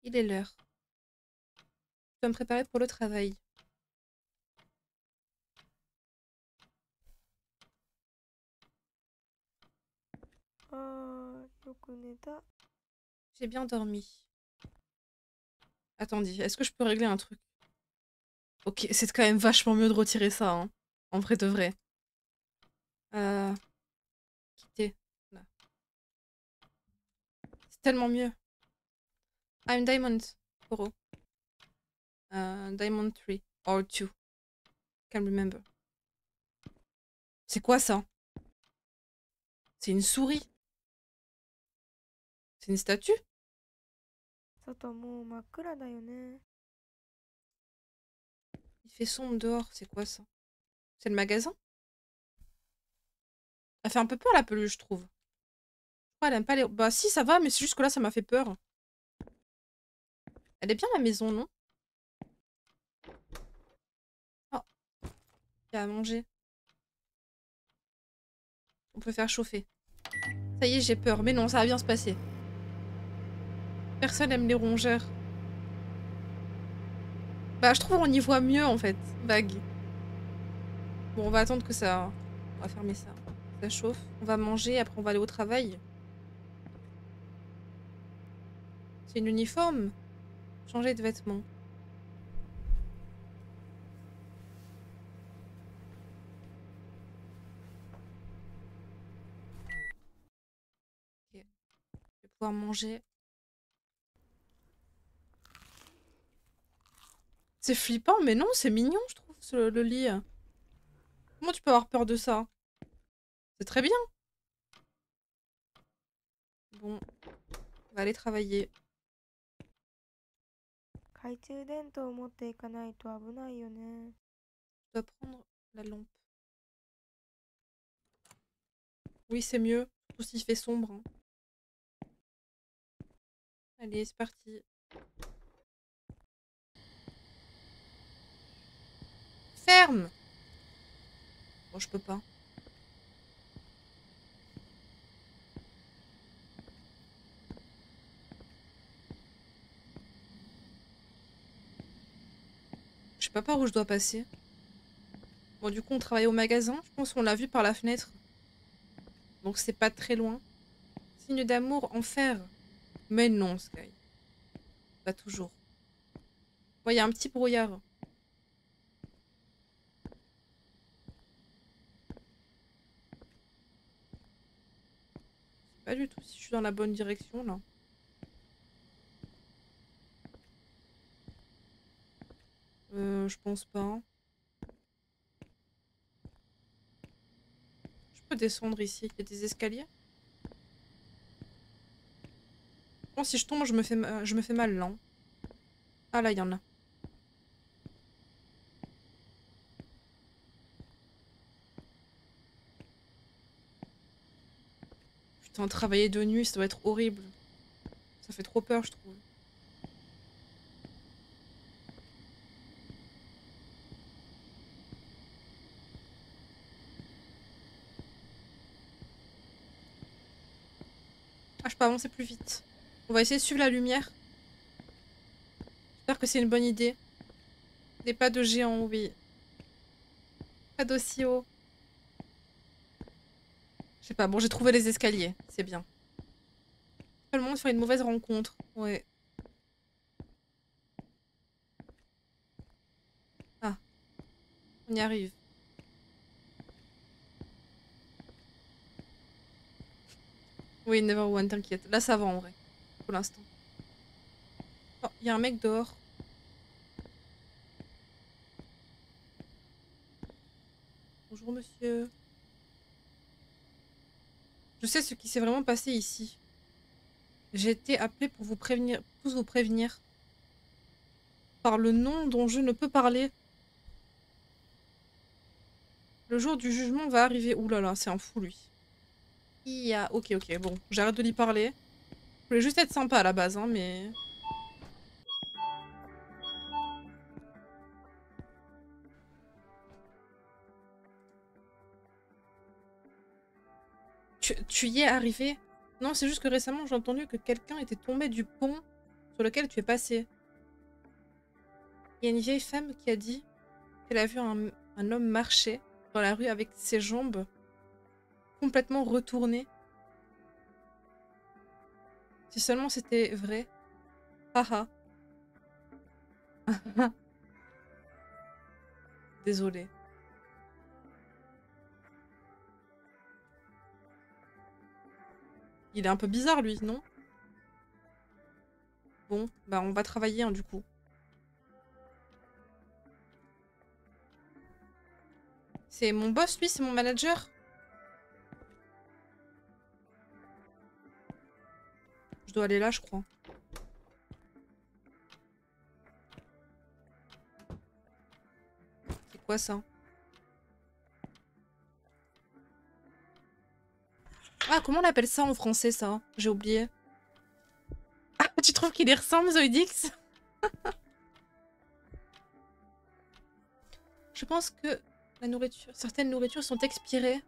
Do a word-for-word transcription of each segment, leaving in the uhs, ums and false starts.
Il est l'heure. Je dois me préparer pour le travail. Ah, yokuneta. J'ai bien dormi. Attendez, est-ce que je peux régler un truc? Ok, c'est quand même vachement mieux de retirer ça, hein. En vrai de vrai. Euh... Quitter. Là. C'est tellement mieux. I'm Diamond. Koro. Euh, Diamond three. Or two. Can't remember. C'est quoi ça? C'est une souris? C'est une statue? 外もう真っ暗だよね。 Il fait sombre dehors, c'est quoi ça? C'est le magasin? Elle fait un peu peur la peluche, je trouve. Je crois elle aime pas les... Bah si, ça va, mais c'est juste que là, ça m'a fait peur. Elle est bien la maison, non? Oh, il y a à manger. On peut faire chauffer. Ça y est, j'ai peur. Mais non, ça va bien se passer. Personne aime les rongeurs. Bah, je trouve qu'on y voit mieux, en fait. Vague. Bon, on va attendre que ça... On va fermer ça. Ça chauffe. On va manger, après on va aller au travail. C'est une uniforme. Changer de vêtements. Ok. Je vais pouvoir manger. C'est flippant, mais non, c'est mignon, je trouve, ce- le lit. Comment tu peux avoir peur de ça? C'est très bien. Bon, on va aller travailler. 懐中電灯を持っていかないと危ないよね。 Je dois prendre la lampe. Oui, c'est mieux. Surtout s'il fait sombre. Hein. Allez, c'est parti. Ferme! Bon, je peux pas. Je sais pas par où je dois passer. Bon, du coup, on travaille au magasin. Je pense qu'on l'a vu par la fenêtre. Donc, c'est pas très loin. Signe d'amour en fer. Mais non, Sky. Pas toujours. Bon, il y a un petit brouillard. Pas du tout si je suis dans la bonne direction, là. Euh, je pense pas. Hein. Je peux descendre ici. Il y a des escaliers. Bon, si je tombe, je me fais, ma... je me fais mal, là. Hein. Ah, là, il y en a. Putain, travailler de nuit, ça doit être horrible. Ça fait trop peur, je trouve. Ah, je peux avancer plus vite. On va essayer de suivre la lumière. J'espère que c'est une bonne idée. Des pas de géant, oui. Pas d'aussi haut. Je sais pas, bon, j'ai trouvé les escaliers. C'est bien. Tout le monde fait une mauvaise rencontre. Ouais. Ah, on y arrive. Oui, never one, t'inquiète. Là, ça va en vrai. Pour l'instant. Oh, il y a un mec dehors. Bonjour, monsieur. Je sais ce qui s'est vraiment passé ici. J'ai été appelée pour vous prévenir, pour vous prévenir. Par le nom dont je ne peux parler. Le jour du jugement va arriver. Ouh là là, c'est un fou, lui. Il y a... Ok, ok, bon. J'arrête de lui parler. Je voulais juste être sympa à la base, hein, mais... Tu, tu y es arrivé? Non, c'est juste que récemment, j'ai entendu que quelqu'un était tombé du pont sur lequel tu es passé. Il y a une vieille femme qui a dit qu'elle a vu un, un homme marcher dans la rue avec ses jambes complètement retournées. Si seulement c'était vrai. Haha. Désolée. Il est un peu bizarre, lui, non? Bon, bah on va travailler, hein, du coup. C'est mon boss, lui? C'est mon manager? Je dois aller là, je crois. C'est quoi, ça? Ah, comment on appelle ça en français, ça? J'ai oublié. Ah, tu trouves qu'il y ressemble, Zoidix? Je pense que la nourriture, certaines nourritures sont expirées.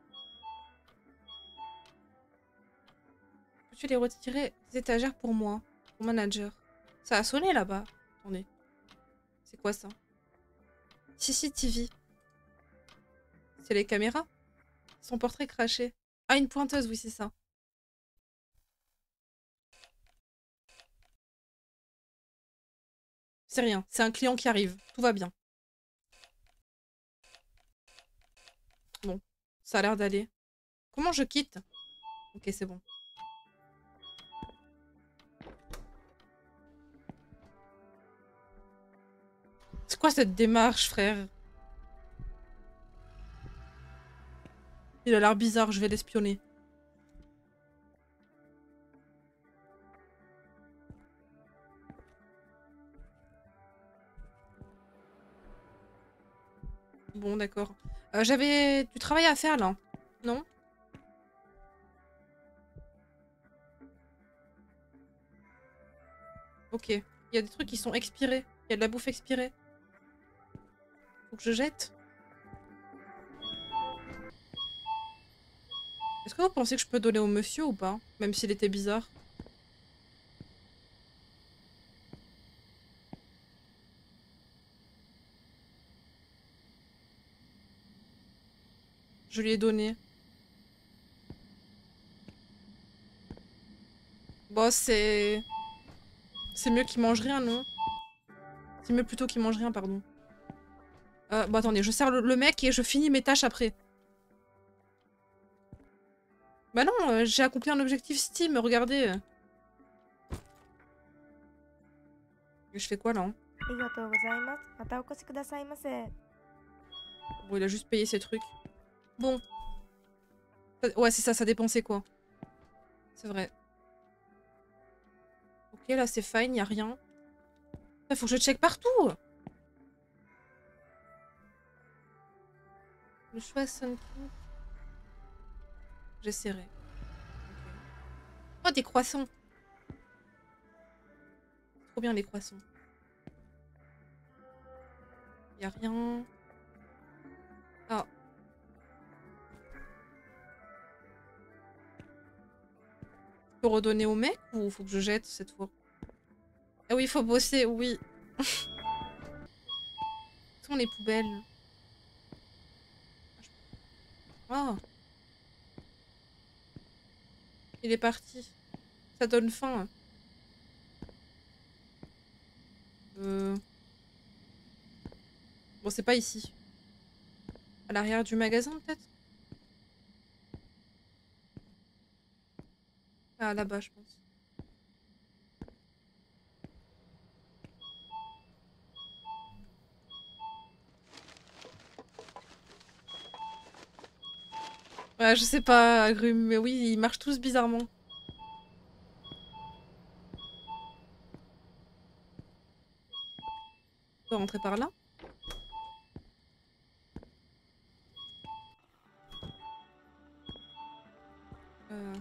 Peux-tu les retirer des étagères pour moi, mon manager? Ça a sonné là-bas. Attendez. C'est quoi ça? C C T V. C'est les caméras? Son portrait craché. Ah, une pointeuse, oui, c'est ça. C'est rien. C'est un client qui arrive. Tout va bien. Bon. Ça a l'air d'aller. Comment je quitte? Ok, c'est bon. C'est quoi cette démarche, frère? Il a l'air bizarre, je vais l'espionner. Bon, d'accord. Euh, J'avais du travail à faire, là. Non? Ok. Il y a des trucs qui sont expirés. Il y a de la bouffe expirée. Faut que je jette. Est-ce que vous pensez que je peux donner au monsieur ou pas? Même s'il était bizarre. Je lui ai donné. Bon, c'est... C'est mieux qu'il mange rien, non? C'est mieux plutôt qu'il mange rien, pardon. Euh, bon, attendez, je sers le, le mec et je finis mes tâches après. Bah non, euh, j'ai accompli un objectif Steam, regardez. Et je fais quoi, là, hein? ありがとうございます。またお越しくださいませ。 Bon, il a juste payé ses trucs. Bon. Ça- Ouais, c'est ça, ça dépensait quoi. C'est vrai. Ok, là, c'est fine, y a rien. Il faut que je check partout. Le choix sonne cool. J'essaierai. Ok. Oh, des croissants. Trop bien, les croissants. Y a rien. Ah. Je peux redonner au mec ou faut que je jette cette fois? Ah oui, il faut bosser, oui. Où sont les poubelles? Ah. Il est parti. Ça donne faim. Euh... Bon, c'est pas ici. À l'arrière du magasin, peut-être? Ah, là-bas, je pense. Ouais, je sais pas, Agrumes, mais oui, ils marchent tous bizarrement. On peut rentrer par là? Euh...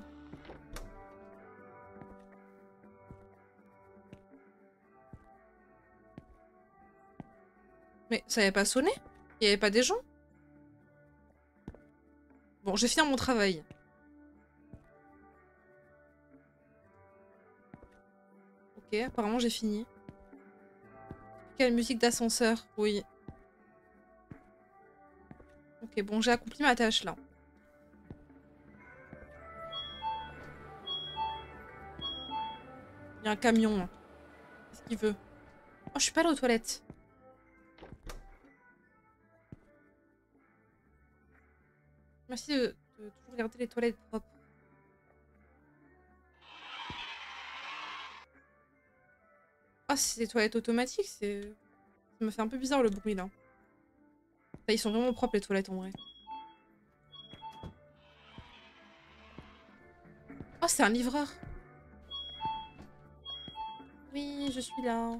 Mais ça avait pas sonné? Il y avait pas des gens? Bon, je vais finir mon travail. Ok, Ok, apparemment j'ai fini. Quelle musique d'ascenseur, oui. Ok, bon, j'ai accompli ma tâche là. Il y a un camion là. Qu'est-ce qu'il veut? Oh, je suis pas allée aux toilettes. Merci de, de toujours garder les toilettes propres. Ah, c'est des toilettes automatiques, c'est... Ça me fait un peu bizarre le bruit là. Enfin, ils sont vraiment propres les toilettes en vrai. Oh, c'est un livreur. Oui, je suis là.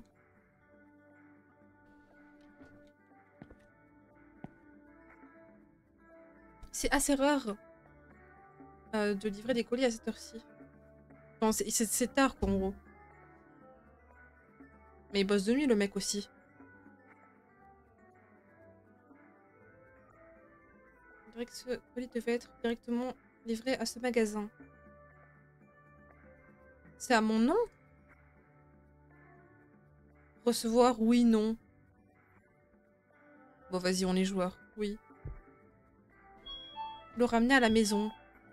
C'est assez rare euh, de livrer des colis à cette heure-ci. Enfin, c'est tard quoi en gros. Mais il bosse de nuit le mec aussi. On dirait que ce colis devait être directement livré à ce magasin. C'est à mon nom? Recevoir, oui, non. Bon, vas-y, on est joueur. Oui. Le ramener à la maison.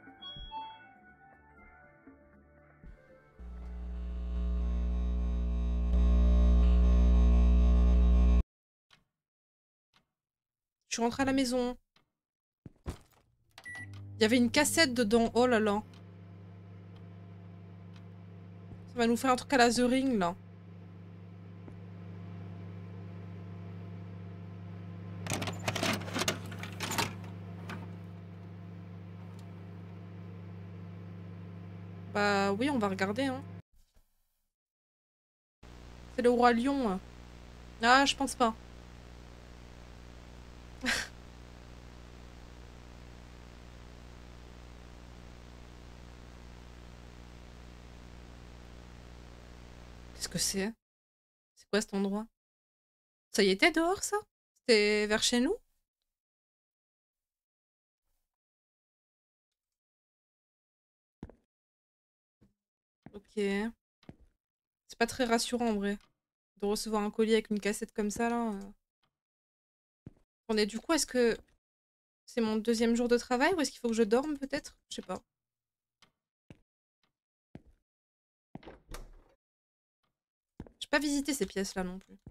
Je suis rentrée à la maison. Il y avait une cassette dedans. Oh là là. Ça va nous faire un truc à la The Ring, là. Bah oui, on va regarder, hein. C'est le roi lion. Ah, je pense pas. Qu'est-ce que c'est? C'est quoi cet endroit? Ça y était dehors, ça? C'était vers chez nous? Ok. C'est pas très rassurant, en vrai. De recevoir un colis avec une cassette comme ça, là. euh. Attendez, du coup, est-ce que c'est mon deuxième jour de travail ou est-ce qu'il faut que je dorme, peut-être? Je sais pas. J'ai pas visité ces pièces-là, non plus.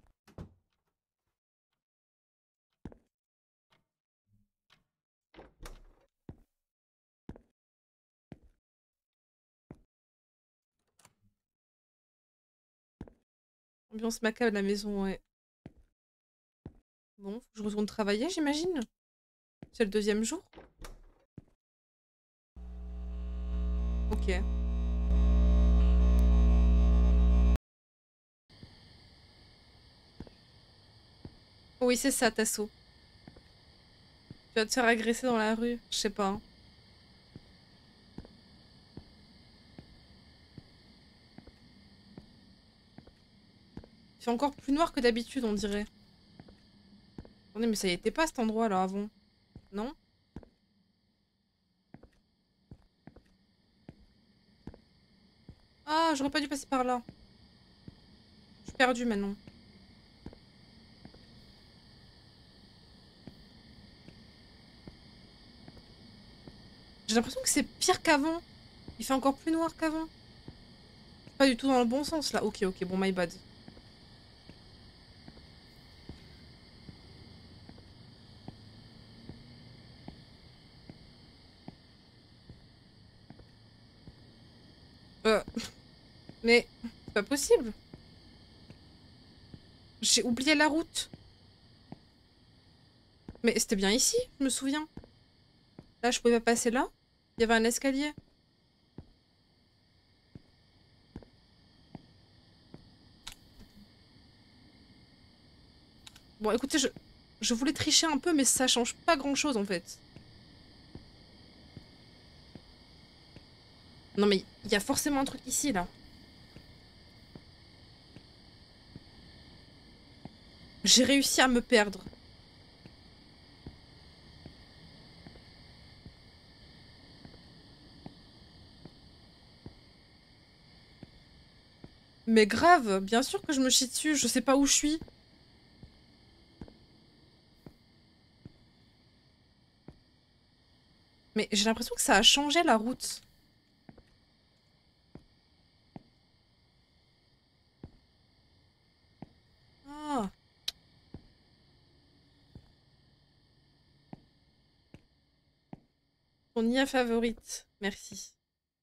Ambiance macabre de la maison, ouais. Bon, faut que je retourne travailler, j'imagine. C'est le deuxième jour. Ok. Oui, c'est ça, Tasso. Tu vas te faire agresser dans la rue. Je sais pas. hein. Il fait encore plus noir que d'habitude, on dirait. Attendez, mais ça y était pas cet endroit là avant. Non? Ah, j'aurais pas dû passer par là. Je suis perdue maintenant. J'ai l'impression que c'est pire qu'avant. Il fait encore plus noir qu'avant. Pas du tout dans le bon sens là. Ok, ok, bon, my bad. Euh. Mais c'est pas possible. J'ai oublié la route. Mais c'était bien ici, je me souviens. Là, je pouvais pas passer là. Il y avait un escalier. Bon, écoutez, je, je voulais tricher un peu, mais ça change pas grand-chose, en fait. Non, mais il y a forcément un truc ici, là. J'ai réussi à me perdre. Mais grave, bien sûr que je me chie dessus, je sais pas où je suis. Mais j'ai l'impression que ça a changé la route. Ah. Ton I A favorite, merci.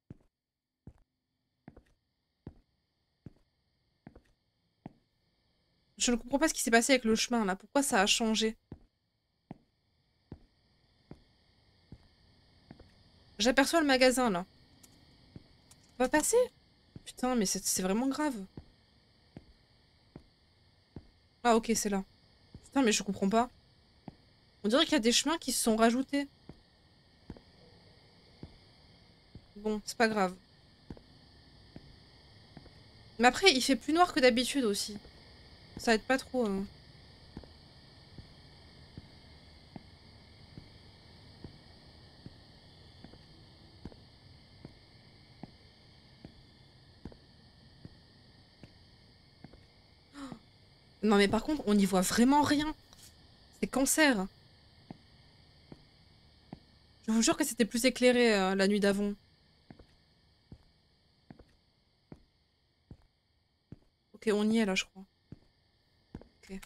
Je ne comprends pas ce qui s'est passé avec le chemin là, pourquoi ça a changé? J'aperçois le magasin là. On va passer? Putain, mais c'est vraiment grave. Ah ok, c'est là. Putain, mais je comprends pas. On dirait qu'il y a des chemins qui se sont rajoutés. Bon, c'est pas grave. Mais après, il fait plus noir que d'habitude aussi. Ça aide pas trop. Hein. Non mais par contre, on n'y voit vraiment rien. C'est cancer. Je vous jure que c'était plus éclairé euh, la nuit d'avant. Ok, on y est là, je crois. Ok.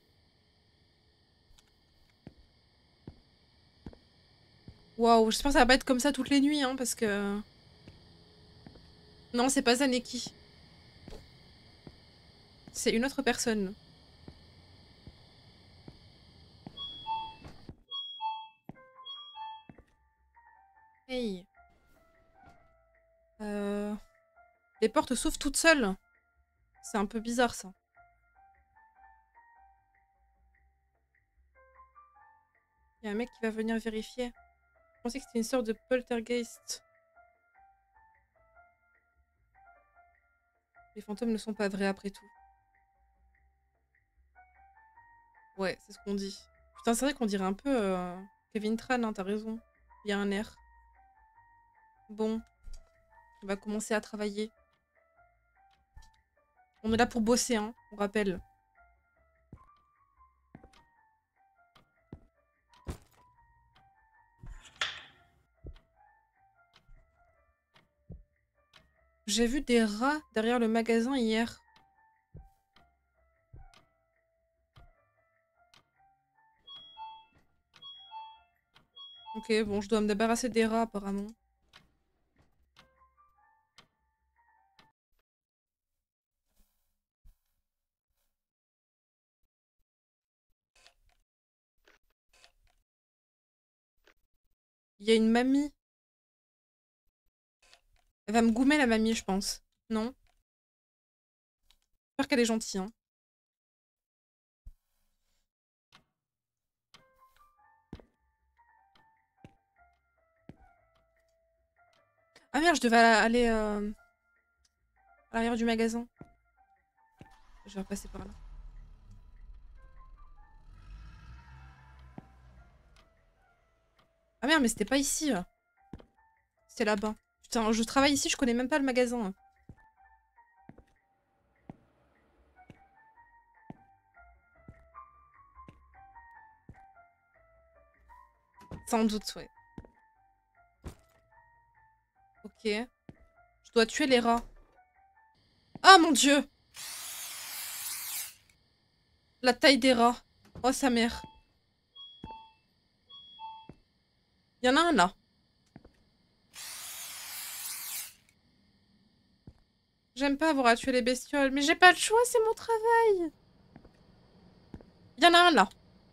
Waouh, j'espère que ça va pas être comme ça toutes les nuits, hein, parce que... Non, c'est pas Zaneki. C'est une autre personne. Hey. Euh... Les portes s'ouvrent toutes seules. C'est un peu bizarre, ça. Il y a un mec qui va venir vérifier. Je pensais que c'était une sorte de poltergeist. Les fantômes ne sont pas vrais après tout. Ouais, c'est ce qu'on dit. Putain, c'est vrai qu'on dirait un peu euh, Kevin Tran, hein, t'as raison. Il y a un air. Bon, on va commencer à travailler. On est là pour bosser, hein, on rappelle. J'ai vu des rats derrière le magasin hier. Ok, bon, je dois me débarrasser des rats apparemment. Il y a une mamie. Elle va me goumer la mamie, je pense. Non? J'espère qu'elle est gentille, hein. Ah merde, je devais aller euh, à l'arrière du magasin. Je vais repasser par là. Ah merde, mais c'était pas ici. Là. C'était là-bas. Putain, je travaille ici, je connais même pas le magasin. Hein. Sans doute, ouais. Ok. Je dois tuer les rats. Ah mon dieu! La taille des rats. Oh sa mère. Il y en a un là. J'aime pas avoir à tuer les bestioles, mais j'ai pas le choix, c'est mon travail. Il y en a un là.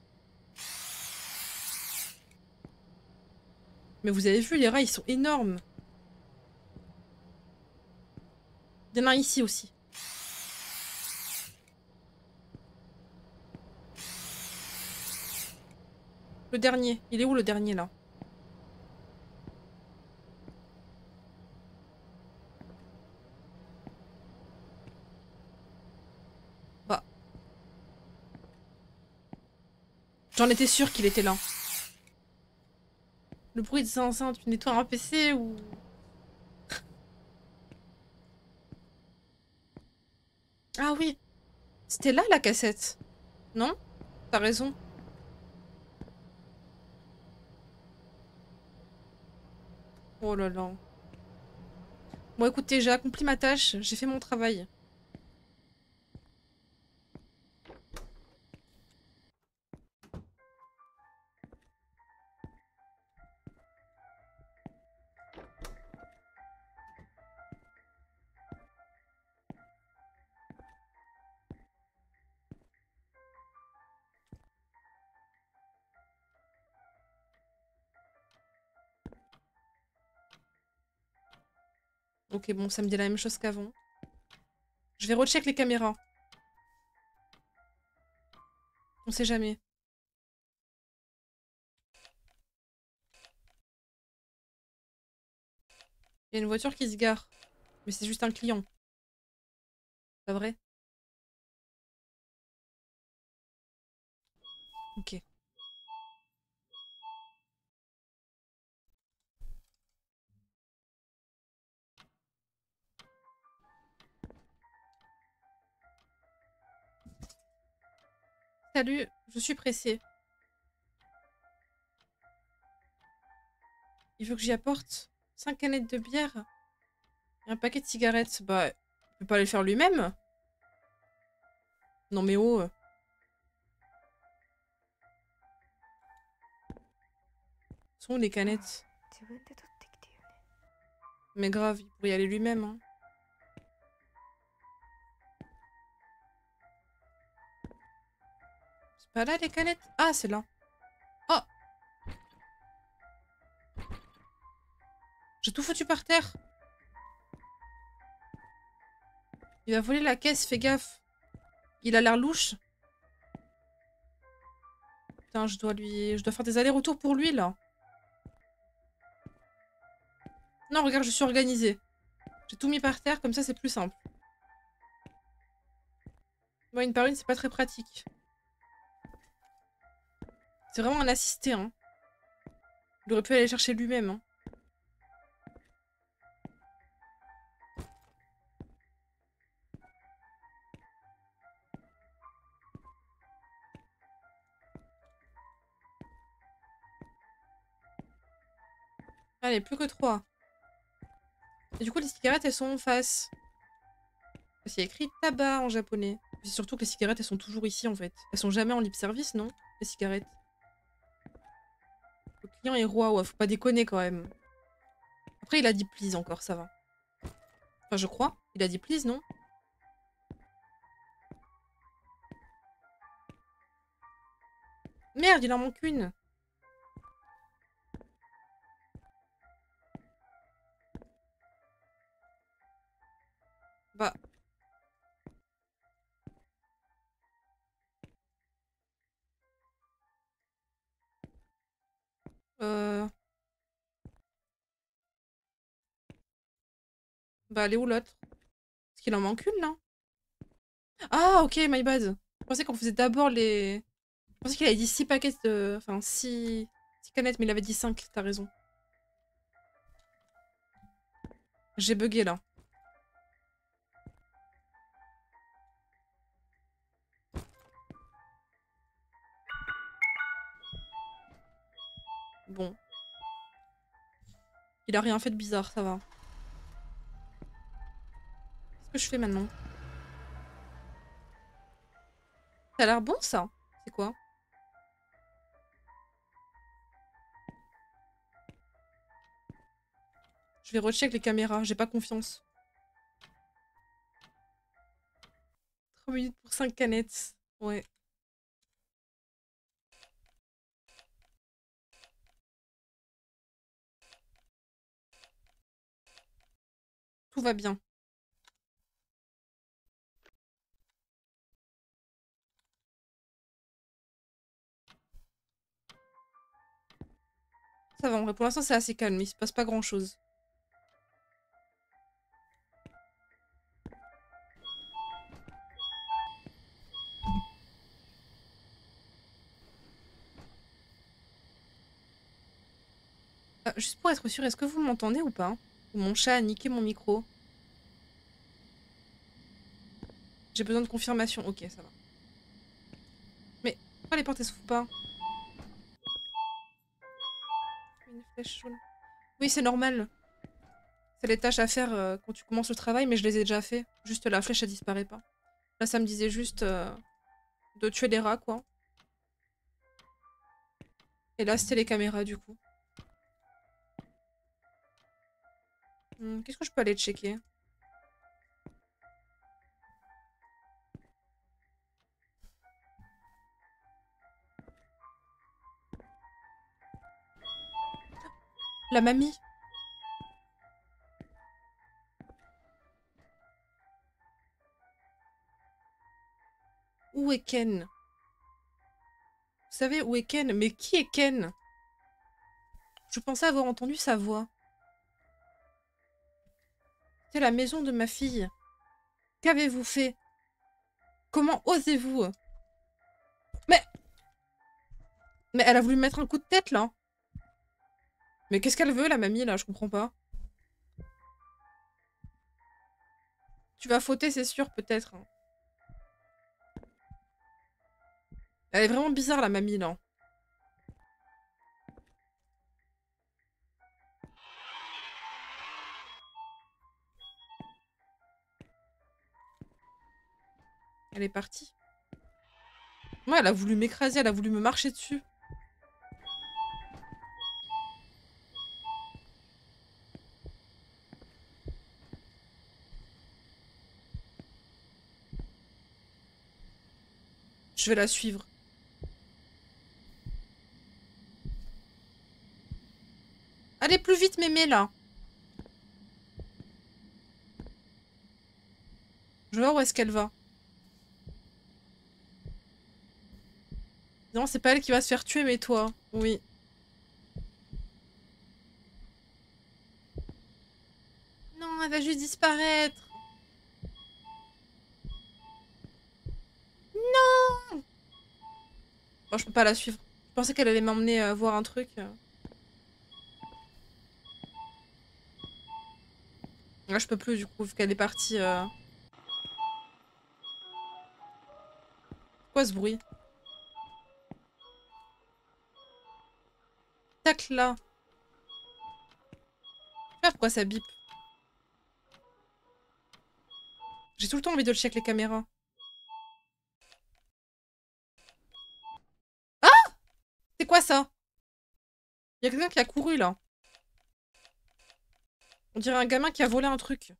Mais vous avez vu, les rats, ils sont énormes. Il y en a un ici aussi. Le dernier. Il est où le dernier là? Bah. J'en étais sûre qu'il était là. Le bruit de zinzin, tu nettoies un P C ou... Ah oui, c'était là la cassette. Non? T'as raison. Oh là là. Bon écoutez, j'ai accompli ma tâche, j'ai fait mon travail. Ok, bon, ça me dit la même chose qu'avant. Je vais recheck les caméras. On sait jamais. Il y a une voiture qui se gare. Mais c'est juste un client. Pas vrai? Ok. Salut, je suis pressée. Il veut que j'y apporte cinq canettes de bière et un paquet de cigarettes. Bah, il peut pas les faire lui-même? Non mais oh. Sont où les canettes? Mais grave, il pourrait y aller lui-même. Hein. C'est pas là les canettes? Ah, c'est là. Oh! J'ai tout foutu par terre. Il va voler la caisse, fais gaffe. Il a l'air louche. Putain, je dois lui... Je dois faire des allers-retours pour lui, là. Non, regarde, je suis organisée. J'ai tout mis par terre, comme ça, c'est plus simple. Moi, une par une, c'est pas très pratique. C'est vraiment un assisté, hein. Il aurait pu aller chercher lui-même, hein. Allez, plus que trois. Et du coup, les cigarettes, elles sont en face. Parce qu'il y a écrit tabac en japonais. C'est surtout que les cigarettes, elles sont toujours ici, en fait. Elles sont jamais en libre service, non? Les cigarettes. Le client est roi, ouais, faut pas déconner, quand même. Après, il a dit please encore, ça va. Enfin, je crois. Il a dit please, non? Merde, il en manque une. Bah... Euh... Bah, elle est où l'autre? Parce qu'il en manque une, là? Ah, ok, my bad. Je pensais qu'on faisait d'abord les... Je pensais qu'il avait dit six paquets de... Enfin, six... six canettes, mais il avait dit cinq, t'as raison. J'ai bugué, là. Bon. Il a rien fait de bizarre, ça va. Qu'est-ce que je fais maintenant? Ça a l'air bon, ça. C'est quoi? Je vais recheck les caméras, j'ai pas confiance. trois minutes pour cinq canettes. Ouais. Tout va bien. Ça va, en vrai, pour l'instant, c'est assez calme. Il se passe pas grand-chose. Ah, juste pour être sûr, est-ce que vous m'entendez ou pas? Ou mon chat a niqué mon micro? J'ai besoin de confirmation. Ok, ça va. Mais pourquoi les portes elles s'ouvrent pas? Une flèche jaune. Oui, c'est normal. C'est les tâches à faire euh, quand tu commences le travail, mais je les ai déjà fait. Juste la flèche, elle disparaît pas. Là, ça me disait juste euh, de tuer des rats, quoi. Et là, c'était les caméras, du coup. Hmm, qu'est-ce que je peux aller checker? La mamie. Où est Ken? Vous savez où est Ken? Mais qui est Ken? Je pensais avoir entendu sa voix. C'est la maison de ma fille. Qu'avez-vous fait? Comment osez-vous? Mais... Mais elle a voulu me mettre un coup de tête, là. Mais qu'est-ce qu'elle veut, la mamie, là? Je comprends pas. Tu vas fauter, c'est sûr, peut-être. Elle est vraiment bizarre, la mamie, là. Elle est partie. Moi, elle a voulu m'écraser, elle a voulu me marcher dessus. Je vais la suivre. Allez, plus vite, mémé, là. Je vais voir où est-ce qu'elle va. Non, c'est pas elle qui va se faire tuer, mais toi. Oui. Non, elle va juste disparaître. Non. Bon, je peux pas la suivre. Je pensais qu'elle allait m'emmener euh, voir un truc. Là, je peux plus, du coup, vu qu'elle est partie. Euh... Quoi, ce bruit? Tac, là. Je sais pas pourquoi ça bip. J'ai tout le temps envie de le check les caméras. Ah! C'est quoi ça? Il y a quelqu'un qui a couru, là. On dirait un gamin qui a volé un truc.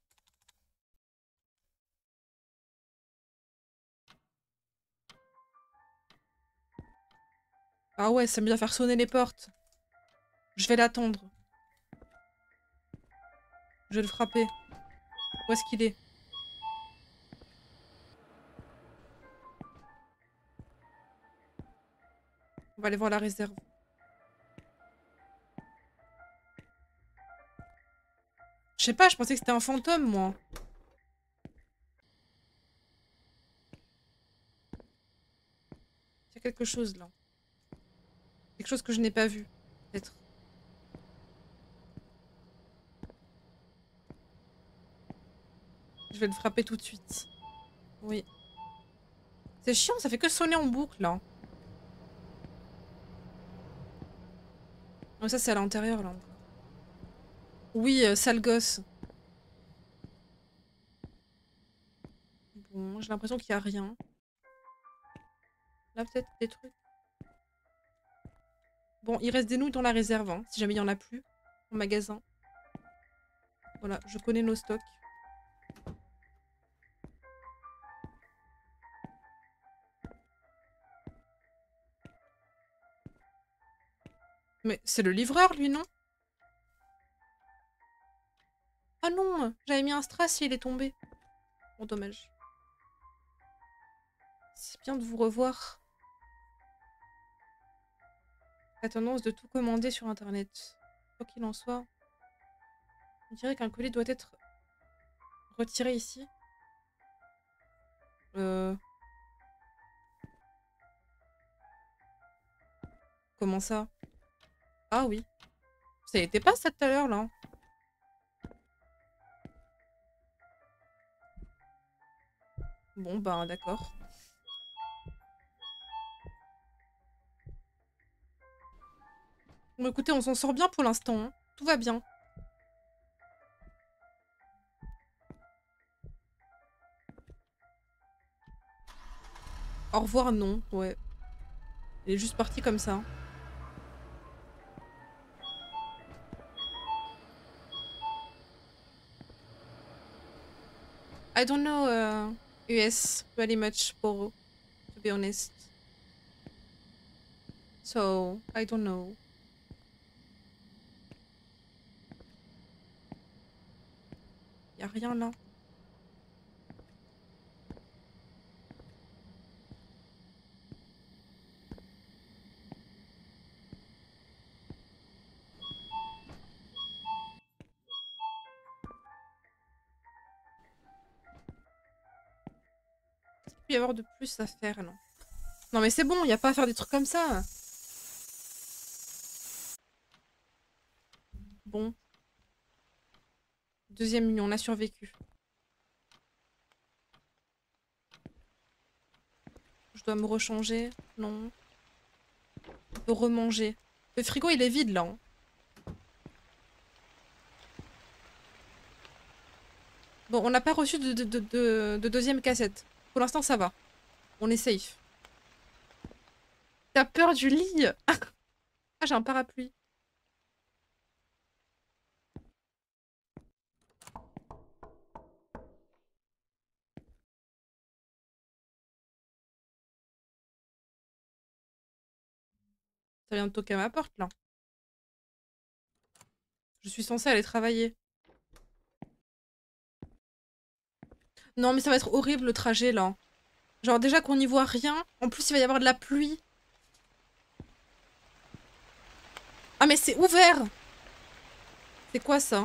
Ah ouais, ça me vient faire sonner les portes. Je vais l'attendre. Je vais le frapper. Où est-ce qu'il est? On va aller voir la réserve. Je sais pas, je pensais que c'était un fantôme, moi. Il y a quelque chose, là. Quelque chose que je n'ai pas vu. Peut-être. Je vais le frapper tout de suite. Oui. C'est chiant, ça fait que sonner en boucle, là. Oh, ça, c'est à l'intérieur, là. Oui, euh, sale gosse. Bon, j'ai l'impression qu'il n'y a rien. Là, peut-être des trucs. Bon, il reste des nouilles dans la réserve, hein, si jamais il n'y en a plus. Au magasin. Voilà, je connais nos stocks. Mais c'est le livreur, lui, non? Ah non, j'avais mis un strass et il est tombé. Bon, dommage. C'est bien de vous revoir. La tendance de tout commander sur internet. Quoi qu'il en soit, on dirait qu'un colis doit être retiré ici. Euh... Comment ça? Ah oui. Ça n'était pas ça tout à l'heure, là. Bon, bah d'accord. Bon, écoutez, on s'en sort bien pour l'instant. Hein. Tout va bien. Au revoir, non. Ouais. Il est juste parti comme ça. I don't know uh, U S very much, Boro, to be honest. So, I don't know. Y a rien là. Qu'est-ce qu'il peut y avoir de plus à faire là? Non mais c'est bon, y a pas à faire des trucs comme ça. Bon. Deuxième union, on a survécu. Je dois me rechanger. Non. On peut remanger. Le frigo il est vide là. Hein. Bon, on n'a pas reçu de, de, de, de, de deuxième cassette. Pour l'instant ça va. On est safe. T'as peur du lit? Ah, j'ai un parapluie. Ça vient de toquer à ma porte là. Je suis censée aller travailler. Non mais ça va être horrible le trajet là. Genre déjà qu'on n'y voit rien. En plus il va y avoir de la pluie. Ah mais c'est ouvert! C'est quoi ça?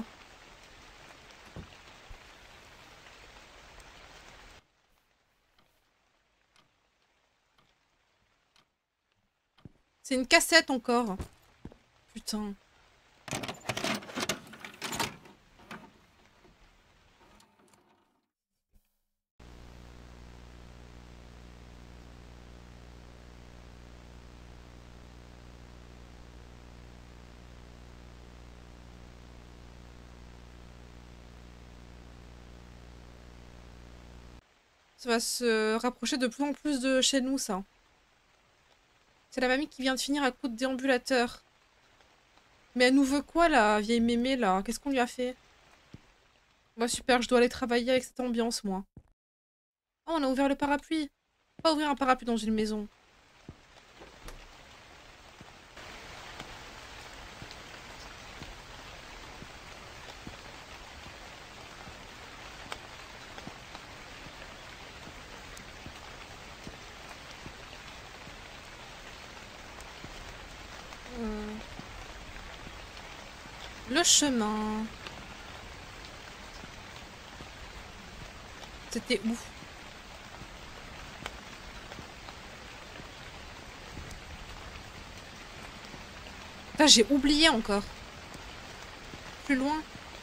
C'est une cassette encore. Putain. Ça va se rapprocher de plus en plus de chez nous, ça. C'est la mamie qui vient de finir à coup de déambulateur. Mais elle nous veut quoi, la vieille mémé, là? Qu'est-ce qu'on lui a fait? Bah super, je dois aller travailler avec cette ambiance, moi. Oh, on a ouvert le parapluie. Pas ouvrir un parapluie dans une maison. Euh... Le chemin. C'était où? Putain, j'ai oublié encore. Plus loin.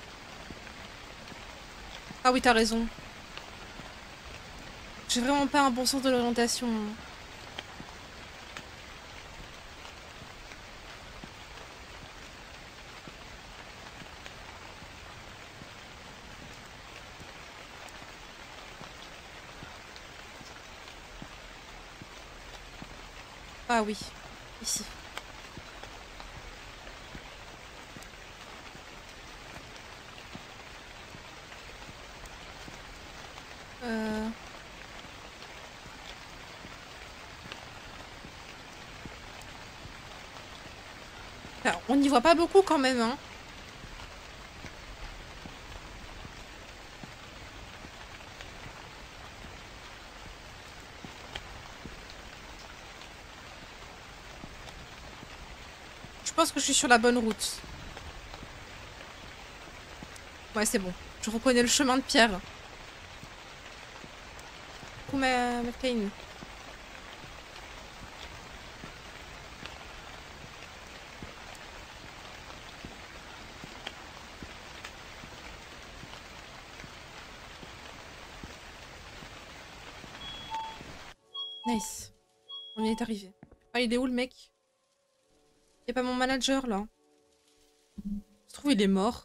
Ah oui, t'as raison. J'ai vraiment pas un bon sens de l'orientation. Ah oui, ici. Euh... Enfin, on n'y voit pas beaucoup quand même, hein. Je pense que je suis sur la bonne route. Ouais, c'est bon. Je reconnais le chemin de pierre. Coucou, ma... McCain. Nice. On y est arrivé. Ah, il est où le mec? Y'a pas mon manager là? Ça se trouve, il est mort.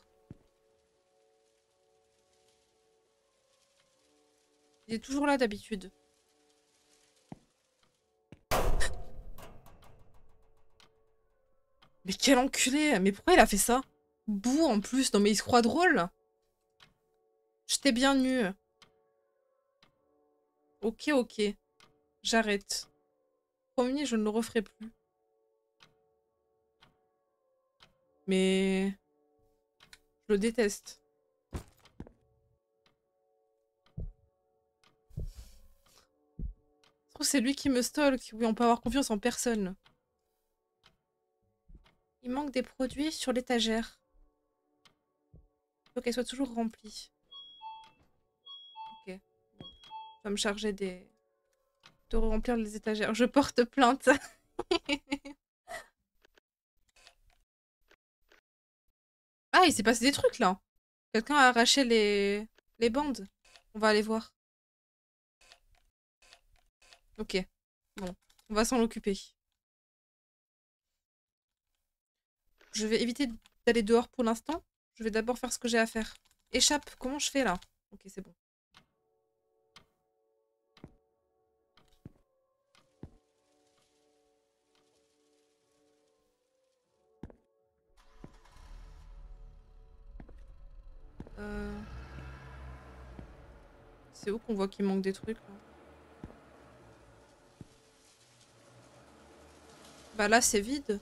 Il est toujours là d'habitude. Mais quel enculé! Mais pourquoi il a fait ça? Bouh en plus, non mais il se croit drôle. J'étais bien nu. Ok, ok. J'arrête. Promis, je ne le referai plus. Mais... je le déteste. Je trouve que c'est lui qui me stalk. Oui, on peut avoir confiance en personne. Il manque des produits sur l'étagère. Il faut qu'elle soit toujours remplie. Ok. Je vais me charger des... de remplir les étagères. Je porte plainte. Ah, il s'est passé des trucs là. Quelqu'un a arraché les... les bandes. On va aller voir. Ok. Bon. On va s'en occuper. Je vais éviter d'aller dehors pour l'instant. Je vais d'abord faire ce que j'ai à faire. Échappe. Comment je fais là? Ok, c'est bon. Euh... C'est où qu'on voit qu'il manque des trucs là? Bah là, c'est vide.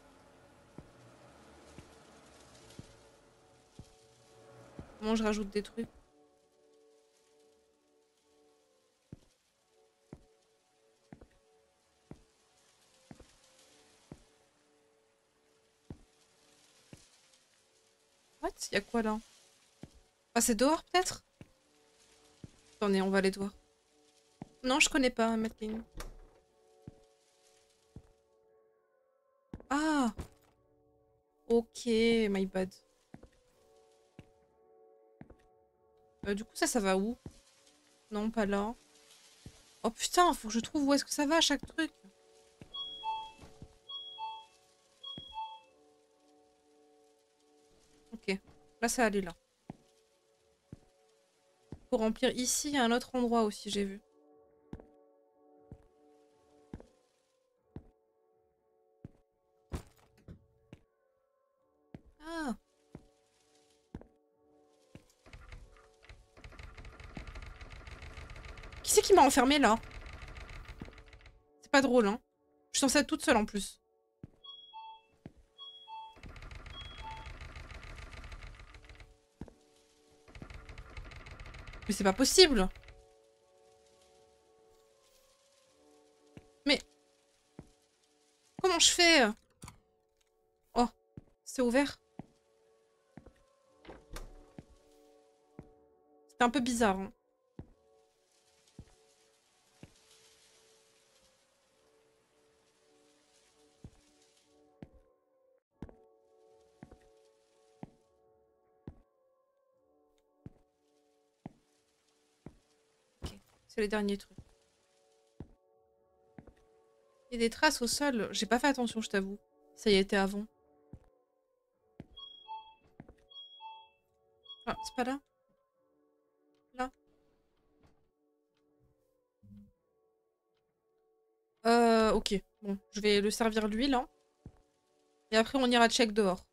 Comment je rajoute des trucs? What? Y'a quoi là? Ah, c'est dehors peut-être? Attendez, on va aller dehors. Non, je connais pas, Madeline. Ah! Ok, my bad. Euh, du coup, ça, ça va où? Non, pas là. Oh putain, faut que je trouve où est-ce que ça va, chaque truc. Ok, là, ça allait là. Faut remplir ici à un autre endroit aussi, j'ai vu. Ah! Qui c'est qui m'a enfermée là? C'est pas drôle, hein. Je suis censée être toute seule en plus. Mais c'est pas possible! Mais... comment je fais? Oh, c'est ouvert. C'était un peu bizarre, hein. Ok, c'est les derniers trucs. Il y a des traces au sol. J'ai pas fait attention, je t'avoue. Ça y était avant. Ah, c'est pas là? Là? Euh, ok. Bon, je vais le servir lui, là. Et après, on ira check dehors.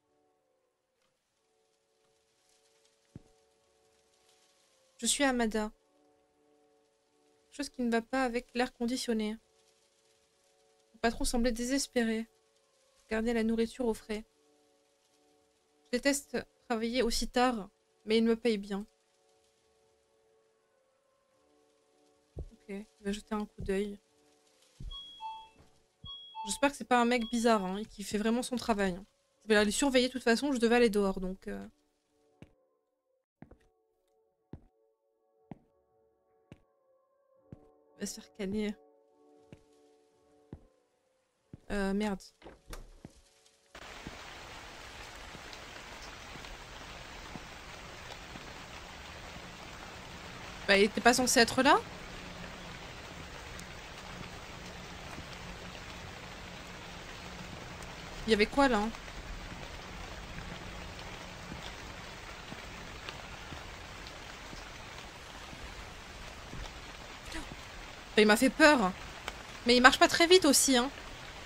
Je suis Amada. Chose qui ne va pas avec l'air conditionné. Le patron semblait désespéré. Garder la nourriture au frais. Je déteste travailler aussi tard, mais il me paye bien. Ok, il va jeter un coup d'œil. J'espère que c'est pas un mec bizarre, hein, et qui fait vraiment son travail. Hein. Je vais aller surveiller de toute façon, je devais aller dehors, donc... Euh... Il va se faire canner. Euh, merde. Bah, il était pas censé être là? Il y avait quoi là? Il m'a fait peur. Mais il marche pas très vite aussi, hein.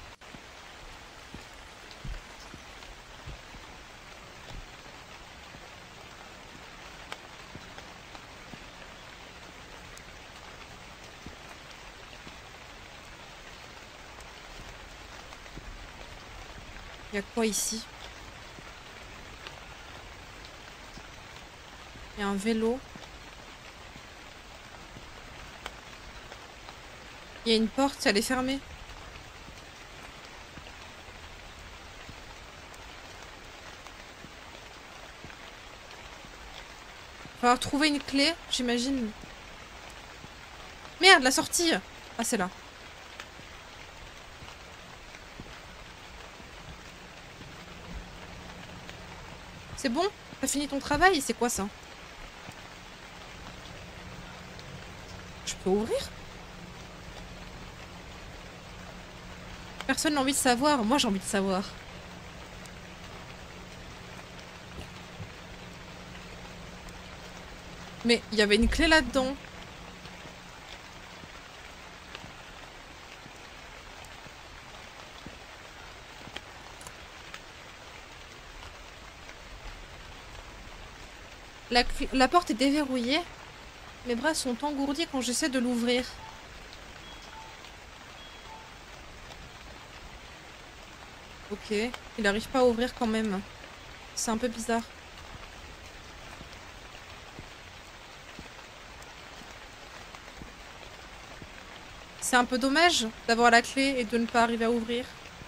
Il y a quoi ici? Il y a un vélo. Il y a une porte, elle est fermée. Il va falloir trouver une clé, j'imagine. Merde, la sortie! Ah, c'est là. C'est bon? T'as fini ton travail? C'est quoi ça? Je peux ouvrir? Personne n'a envie de savoir. Moi, j'ai envie de savoir. Mais il y avait une clé là-dedans. La, la porte est déverrouillée. Mes bras sont engourdis quand j'essaie de l'ouvrir. Ok, il n'arrive pas à ouvrir quand même. C'est un peu bizarre. C'est un peu dommage d'avoir la clé et de ne pas arriver à ouvrir.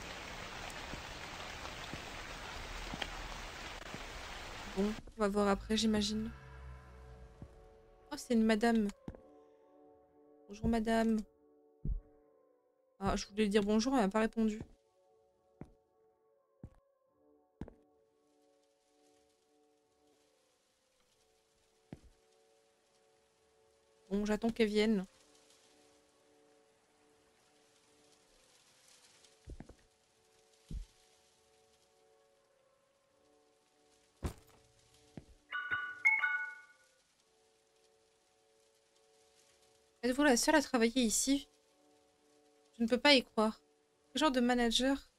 Bon, on va voir après, j'imagine. Oh, c'est une madame. Bonjour, madame. Ah, je voulais lui dire bonjour, elle m'a pas répondu. Bon, j'attends qu'elle vienne. Êtes-vous la seule à travailler ici? Je ne peux pas y croire. Quel genre de manager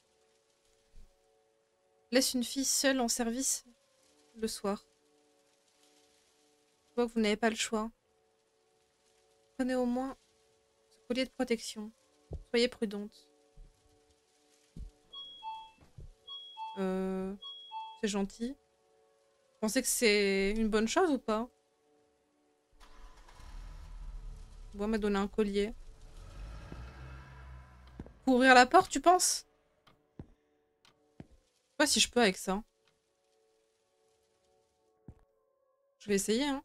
laisse une fille seule en service le soir? Je vois que vous n'avez pas le choix. Prenez au moins ce collier de protection. Soyez prudente. Euh... C'est gentil. Vous pensez que c'est une bonne chose ou pas? Bon, elle m'a donné un collier. Pour ouvrir la porte, tu penses? Je sais pas si je peux avec ça. Je vais essayer, hein.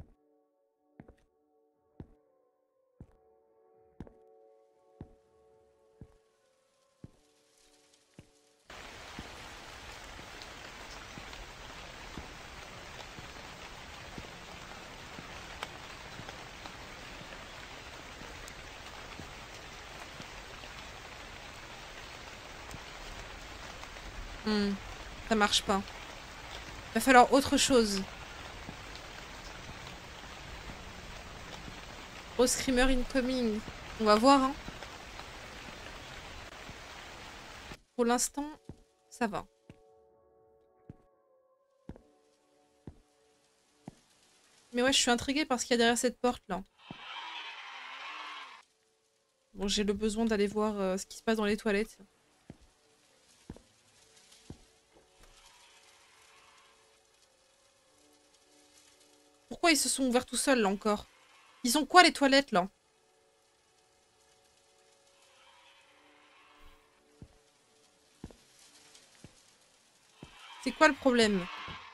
Hmm. Ça marche pas. Il va falloir autre chose. Oh, screamer incoming. On va voir, hein. Pour l'instant, ça va. Mais ouais, je suis intriguée par ce qu'il y a derrière cette porte-là. Bon, j'ai le besoin d'aller voir euh, ce qui se passe dans les toilettes. Pourquoi ils se sont ouverts tout seuls, là, encore? Ils ont quoi, les toilettes, là? C'est quoi le problème?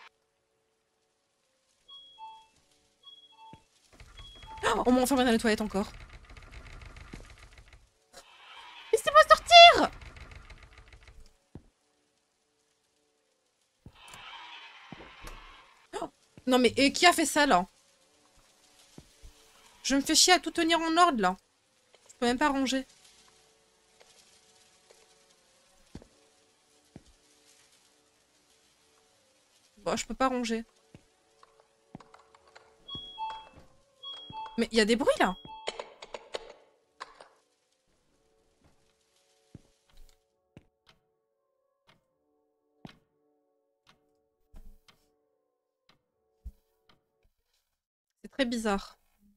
Oh, on m'a enfermé dans les toilettes encore. Laissez-moi sortir! Oh, non mais et qui a fait ça là? Je me fais chier à tout tenir en ordre là. Je peux même pas ranger. Bon, je peux pas ranger. Mais il y a des bruits là. C'est très bizarre.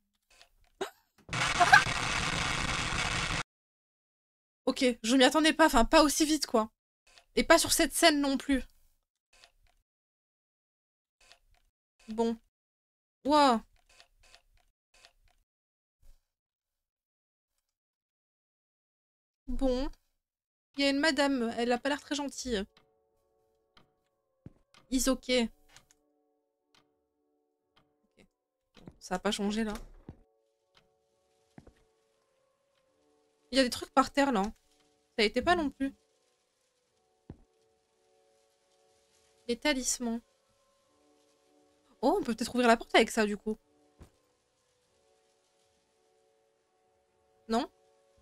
Ok, je m'y attendais pas, enfin pas aussi vite quoi. Et pas sur cette scène non plus. Bon. Waouh. Bon. Il y a une madame, elle a pas l'air très gentille. Is ok. Ok. Ça a pas changé là. Il y a des trucs par terre là. Ça a été pas non plus. Les talismans. Oh, on peut peut-être ouvrir la porte avec ça du coup. Non?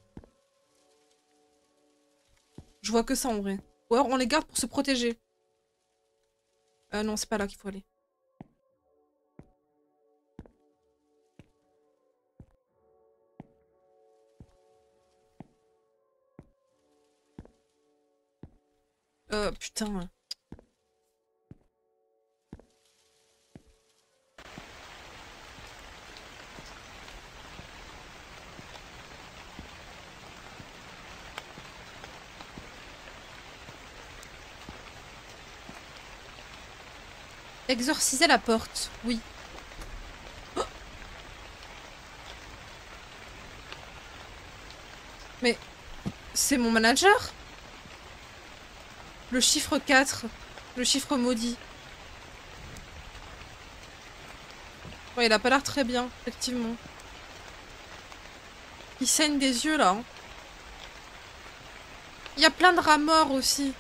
Je vois que ça en vrai. Ou alors on les garde pour se protéger. Euh non, c'est pas là qu'il faut aller. Euh, putain. Exorciser la porte, oui. Oh, mais c'est mon manager? Le chiffre quatre. Le chiffre maudit. Ouais, il a pas l'air très bien, effectivement. Il saigne des yeux, là. Hein. Il y a plein de rats morts, aussi.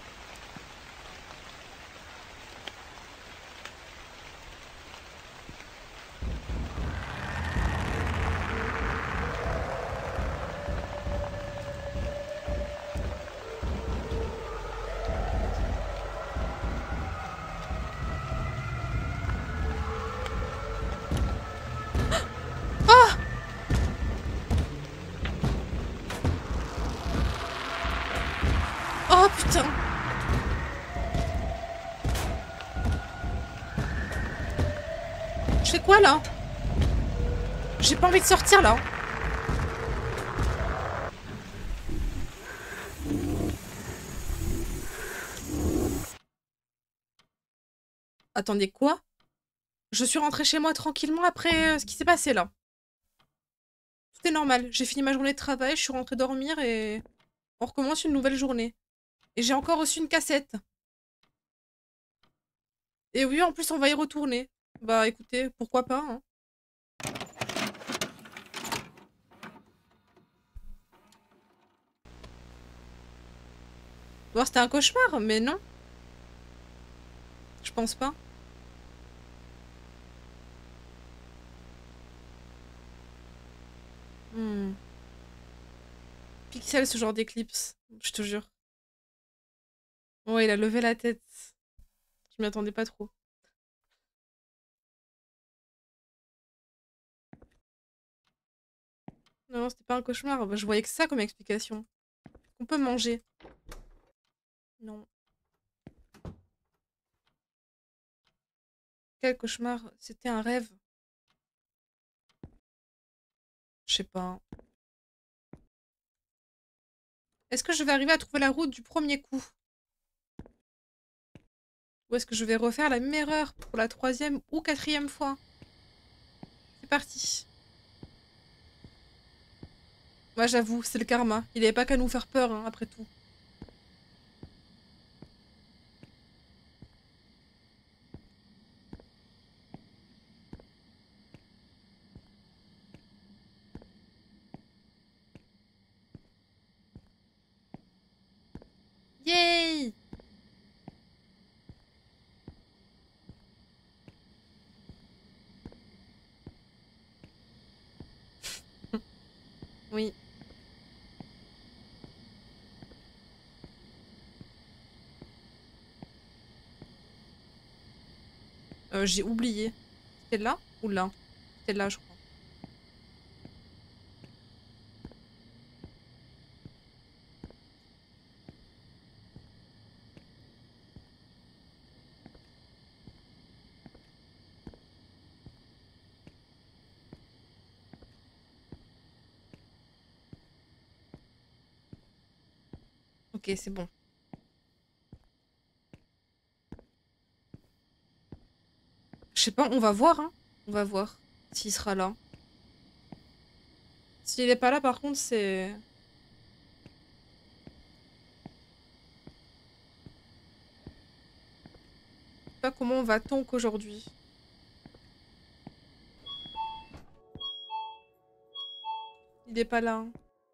Ah! Oh, putain! Je fais quoi, là? J'ai pas envie de sortir, là. Attendez, quoi? Je suis rentrée chez moi tranquillement après euh, ce qui s'est passé, là. Tout est normal. J'ai fini ma journée de travail, je suis rentrée dormir et... On recommence une nouvelle journée. Et j'ai encore reçu une cassette. Et oui, en plus, on va y retourner. Bah, écoutez, pourquoi pas, hein. Bon, c'était un cauchemar, mais non. Je pense pas. Hmm. Pixel, ce genre d'éclipse. Je te jure. Ouais, il a levé la tête. Je m'y attendais pas trop. Non, c'était pas un cauchemar. Bah, je voyais que ça comme explication. On peut manger. Non. Quel cauchemar? C'était un rêve. Je sais pas. Est-ce que je vais arriver à trouver la route du premier coup? Ou est-ce que je vais refaire la même erreur pour la troisième ou quatrième fois? C'est parti. Moi, j'avoue, c'est le karma. Il avait pas qu'à nous faire peur, hein, après tout. Yay! Oui. Euh, j'ai oublié. C'était là ou là? C'était là, je crois. Ok, c'est bon. Je sais pas, on va voir, hein. On va voir s'il sera là. S'il est pas là, par contre, c'est... Je sais pas comment on va tank aujourd'hui. Il est pas là, hein.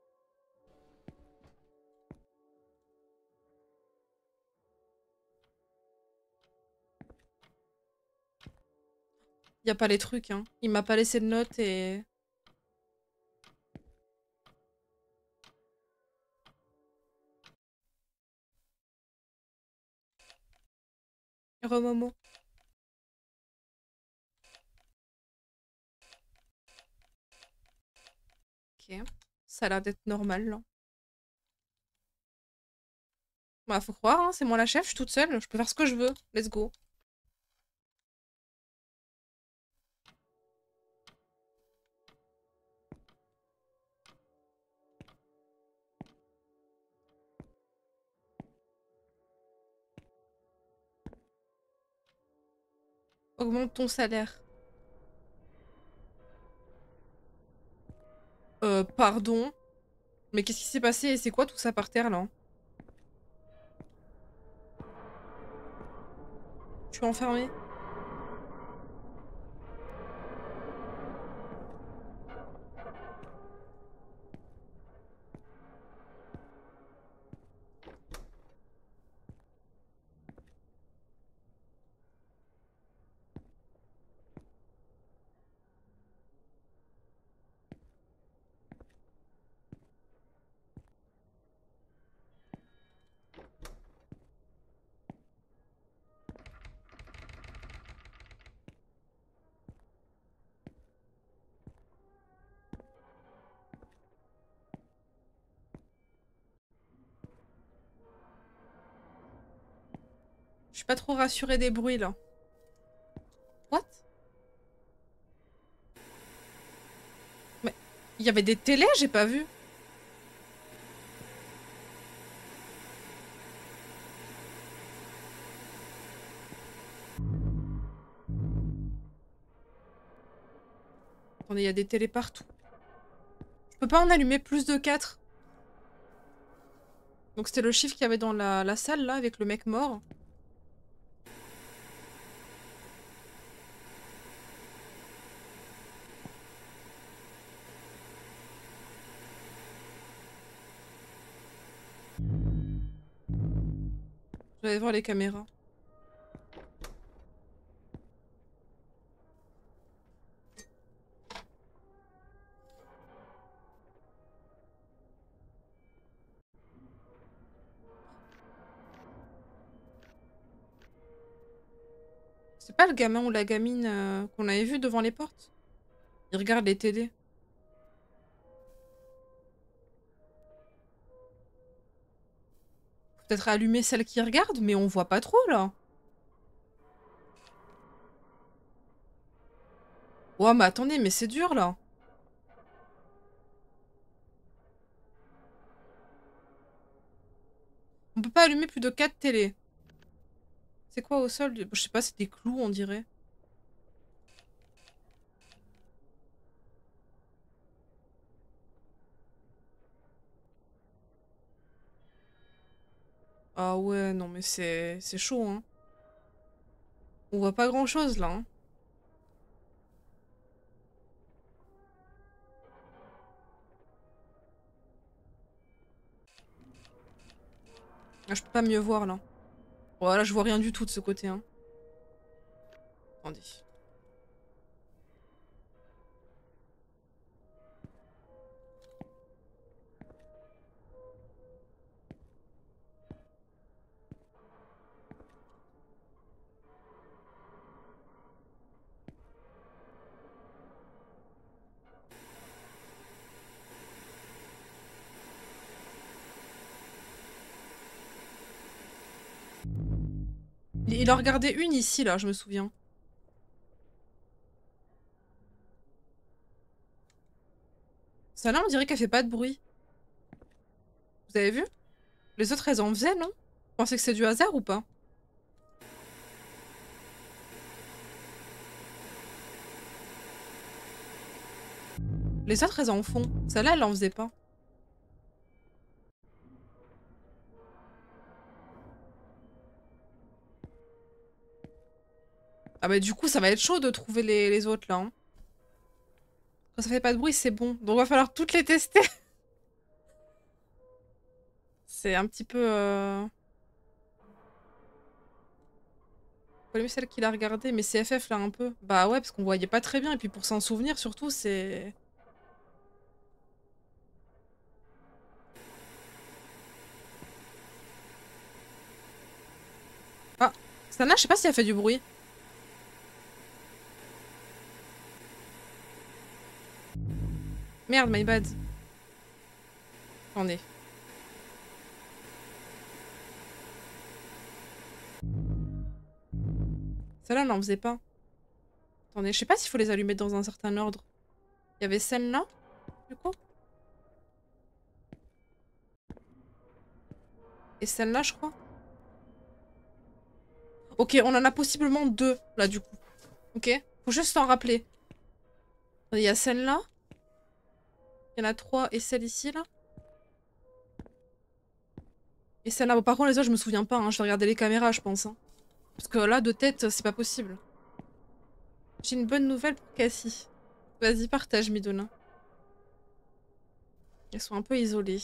Y a pas les trucs, hein. Il m'a pas laissé de notes et... Remomo. Ok. Ça a l'air d'être normal, là. Bah, faut croire, hein. C'est moi la chef, je suis toute seule. Je peux faire ce que je veux. Let's go. Augmente ton salaire. Euh, pardon. Mais qu'est-ce qui s'est passé et c'est quoi tout ça par terre, là? Je suis enfermée. Je suis pas trop rassurée des bruits, là. What? Mais... Il y avait des télés, j'ai pas vu. Attendez, il y a des télés partout. Je peux pas en allumer plus de quatre. Donc c'était le chiffre qu'il y avait dans la, la salle, là, avec le mec mort. Je vais aller voir les caméras. C'est pas le gamin ou la gamine euh, qu'on avait vu devant les portes? Il regarde les télés. Faut peut-être allumer celle qui regarde, mais on voit pas trop, là. Ouais, mais attendez, mais c'est dur, là. On peut pas allumer plus de quatre télés. C'est quoi au sol? Je sais pas, c'est des clous, on dirait. Ah ouais, non mais c'est c'est chaud, hein. On voit pas grand-chose, là, hein. Ah, je peux pas mieux voir, là. Voilà, je vois rien du tout de ce côté, hein. Attendez. Il, il en regardait une ici, là, je me souviens. Celle-là, on dirait qu'elle fait pas de bruit. Vous avez vu? Les autres, elles en faisaient, non? Vous pensez que c'est du hasard ou pas? Les autres, elles en font. Celle-là, elle en faisait pas. Ah bah du coup, ça va être chaud de trouver les, les autres, là. Hein. Quand ça fait pas de bruit, c'est bon. Donc, va falloir toutes les tester. C'est un petit peu... Euh... Faut aimer celle qu'il a regardée, mais c'est F F, là, un peu. Bah ouais, parce qu'on voyait pas très bien. Et puis, pour s'en souvenir, surtout, c'est... Ah, celle-là, je sais pas si elle fait du bruit. Merde, my bad. Attendez. Celle-là, elle n'en faisait pas. Attendez, je sais pas s'il faut les allumer dans un certain ordre. Il y avait celle-là, du coup. Et celle-là, je crois. Ok, on en a possiblement deux, là, du coup. Ok? Faut juste s'en rappeler. Il y a celle-là. Il y en a trois. Et celle ici, là. Et celle-là. Bon, par contre, les autres, je me souviens pas. Hein. Je vais regarder les caméras, je pense. Hein. Parce que là, de tête, c'est pas possible. J'ai une bonne nouvelle pour Cassie. Vas-y, partage, Midona. Elles sont un peu isolées.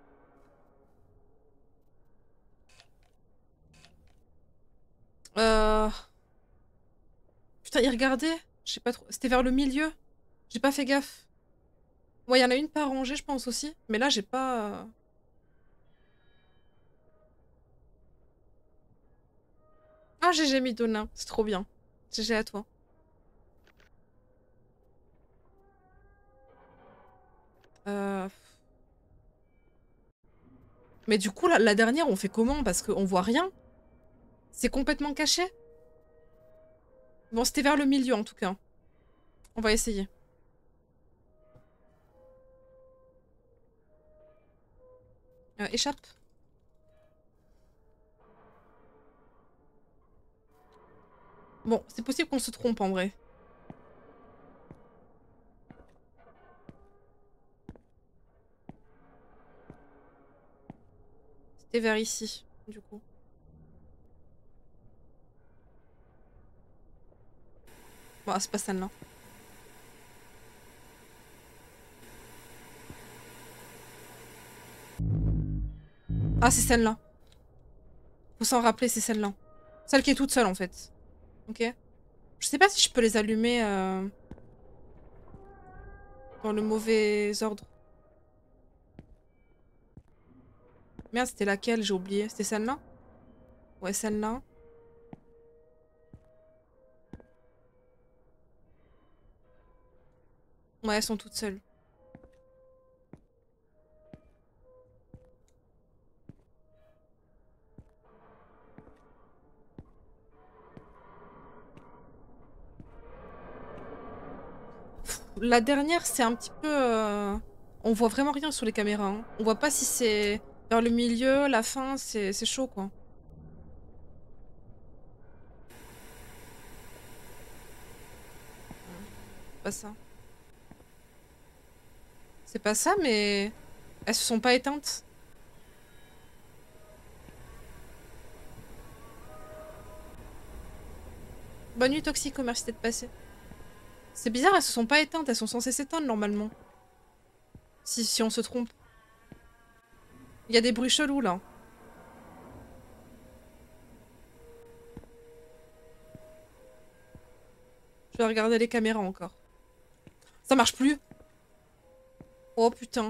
Euh... Putain, il regardait. Je sais pas trop. C'était vers le milieu. J'ai pas fait gaffe. Ouais, il y en a une pas rangée, je pense aussi. Mais là, j'ai pas... Ah, G G Midona. C'est trop bien. G G à toi. Euh... Mais du coup, la, la dernière, on fait comment? Parce qu'on voit rien. C'est complètement caché. Bon, c'était vers le milieu, en tout cas. On va essayer. Euh, échappe. Bon, c'est possible qu'on se trompe, en vrai. C'était vers ici, du coup. Bon, c'est pas celle-là. Ah, c'est celle-là. Faut s'en rappeler, c'est celle-là. Celle qui est toute seule, en fait. Ok? Je sais pas si je peux les allumer euh... dans le mauvais ordre. Merde, c'était laquelle? J'ai oublié. C'était celle-là? Ouais, celle-là. Ouais, elles sont toutes seules. La dernière, c'est un petit peu... Euh... On voit vraiment rien sur les caméras. Hein. On voit pas si c'est vers le milieu, la fin, c'est chaud, quoi. Pas ça. C'est pas ça, mais... Elles se sont pas éteintes. Bonne nuit, Toxico, merci d'être passé. C'est bizarre, elles se sont pas éteintes, elles sont censées s'éteindre, normalement. Si, si on se trompe. Il y a des bruits chelous, là. Je vais regarder les caméras encore. Ça marche plus. Oh, putain.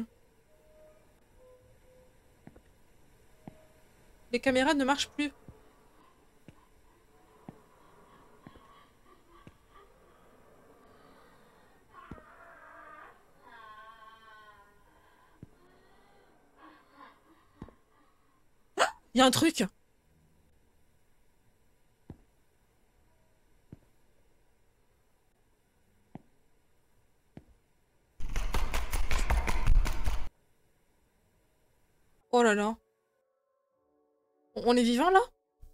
Les caméras ne marchent plus. Il y a un truc. Oh là là. On est vivant là?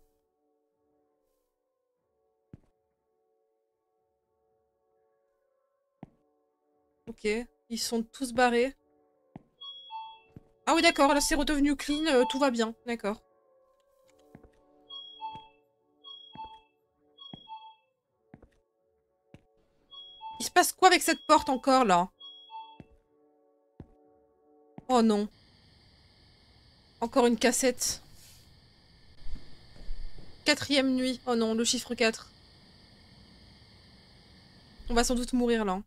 Ok, ils sont tous barrés. Ah oui d'accord, là c'est redevenu clean, euh, tout va bien, d'accord. Il se passe quoi avec cette porte encore là? Oh non. Encore une cassette. Quatrième nuit. Oh non, le chiffre quatre. On va sans doute mourir là.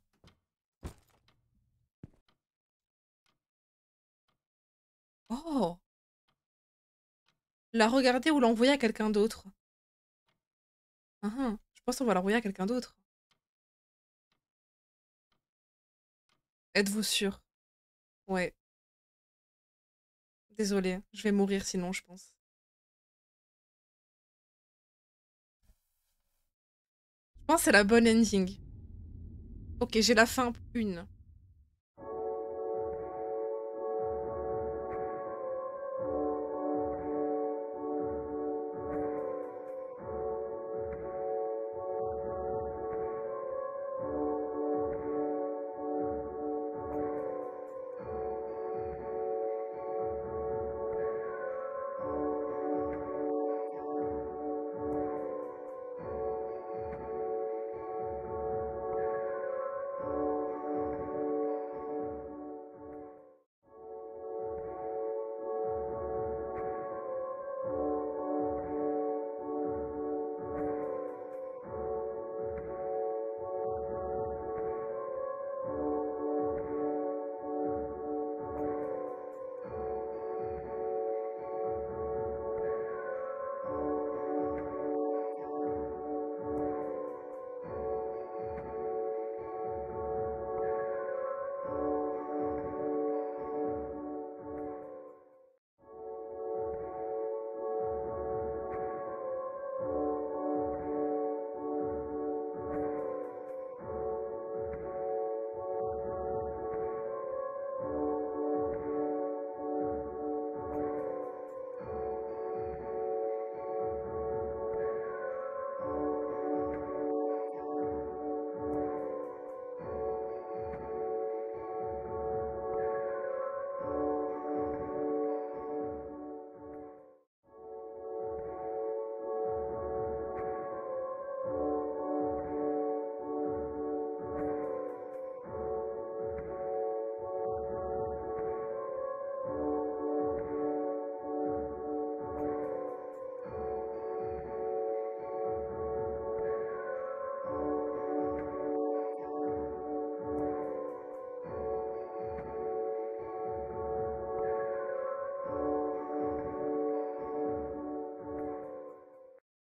Oh! La regarder ou l'envoyer à quelqu'un d'autre? Ah, ah, je pense qu'on va l'envoyer à quelqu'un d'autre. Êtes-vous sûr? Ouais. Désolée, je vais mourir sinon, je pense. Je pense que c'est la bonne ending. Ok, j'ai la fin une.